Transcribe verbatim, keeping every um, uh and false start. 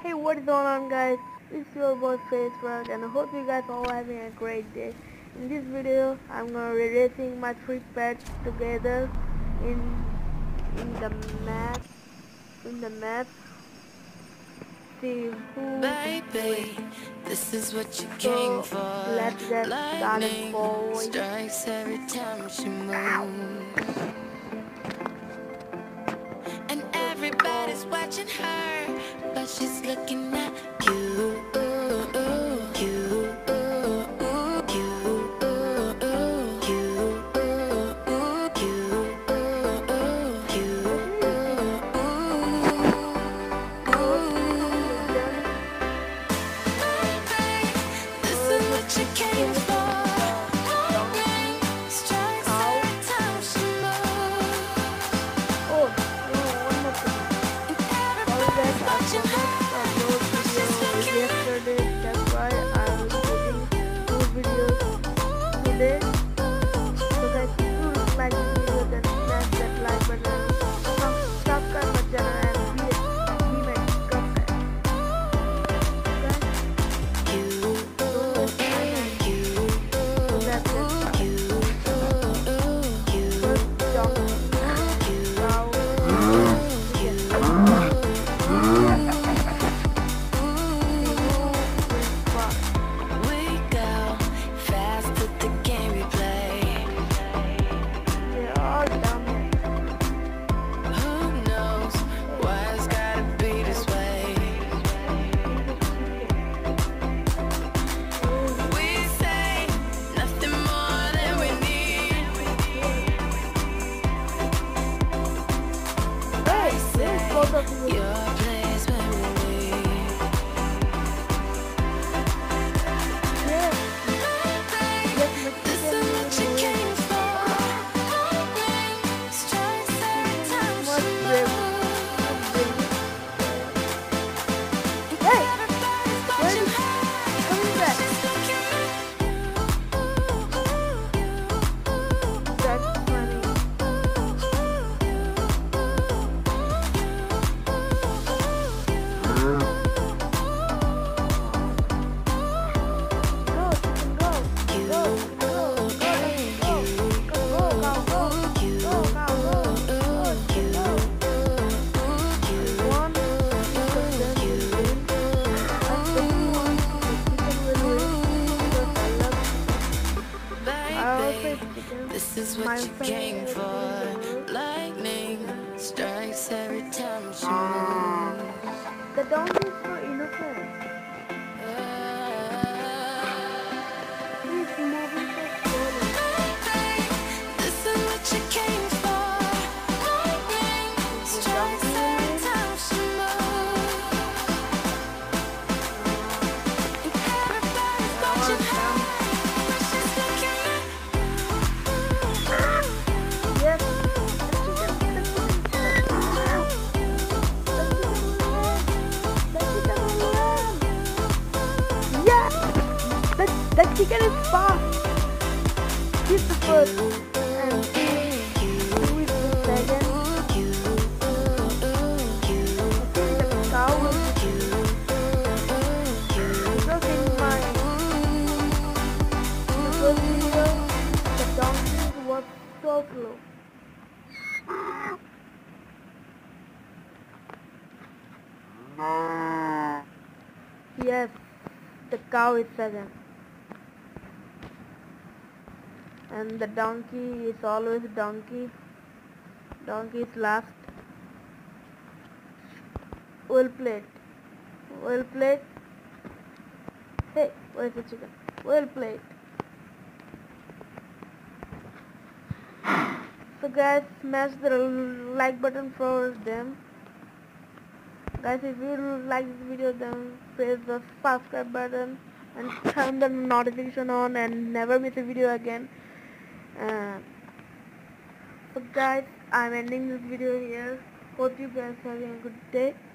Hey, what is going on, guys? It's your boy Facebook, and I hope you guys all having a great day. In this video, I'm gonna be racing my three pets together in in the map. In the map, see who Baby, wins. this is what you came So for. let's get started, Lightning boys. strikes every time she moves, and everybody's watching her, but she's looking at you. You, you came for. Lightning strikes every time she moves, Oh, no, one more thing. and Sorry guys, everybody's I watching forgot her, to upload but she's video looking at yesterday. That's why I will be making two videos today. So guys, if you like this video, then smash that like button, sub- subscribe my channel, and be, be my subscribe. Guys, you. don't waste my time. So that's it. First donkey, cow, chicken. We go fast at the game we play. They're all dumb. Who knows why it's gotta be this way? We say nothing more than we need. Hey, there's both of you. Your place where we leave. Yeah. Yes, my This chicken is what you will came for. Lightning strikes every time she much brave. moves. Hey, Everybody's where watching is her. coming back? She's looking at That's funny. Go, chicken, go. Go, go, go, go, go, go, cow, go. Go, cow, go. Go, chicken, go. One, because then we win. I think one, the chicken will win because I love I also baby. eat chicken. This is My what you came favorite for. thing in the world. Lightning strikes every time she moves. The donkey is so innocent. He's moving so slowly. This is what you came for. Lightning Is the strikes donkey every winning? time she moves, and everybody's watching her, but she's looking at Yes. The chicken, the chicken, the chicken will win. The chicken will win. The chicken will win. Yes. The, the chicken is fast. He's the first. And who is the second? I think the cow will because in my in the first video, the donkey was so slow. Yes, the cow is second. And the donkey is always donkey. Donkey is last. Well played. Well played. Hey, where's the chicken? Well played. So guys, smash the like button for them. Guys, if you like this video, then press the subscribe button and turn the notification on and never miss a video again. Uh, so guys, I'm ending this video here. Hope you guys having a good day.